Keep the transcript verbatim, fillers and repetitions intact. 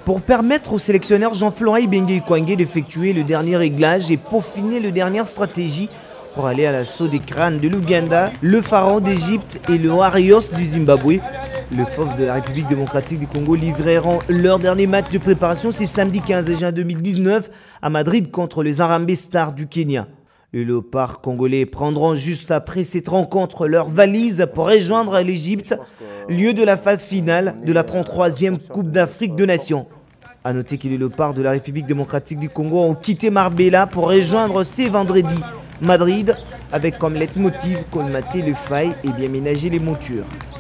pour permettre au sélectionneur Jean-Florent Ibenge Kwangé d'effectuer le dernier réglage et peaufiner la dernière stratégie pour aller à l'assaut des crânes de l'Ouganda, le Pharaon d'Égypte et le Warriors du Zimbabwe. Le F O F de la République démocratique du Congo livreront leur dernier match de préparation ce samedi quinze juin deux mille dix-neuf à Madrid contre les Harambee Stars du Kenya. Les léopards congolais prendront juste après cette rencontre leur valise pour rejoindre l'Égypte, lieu de la phase finale de la trente-troisième Coupe d'Afrique de Nations. A noter que les léopards de la République démocratique du Congo ont quitté Marbella pour rejoindre ce vendredi Madrid avec comme leitmotiv colmater les failles et bien ménager les montures.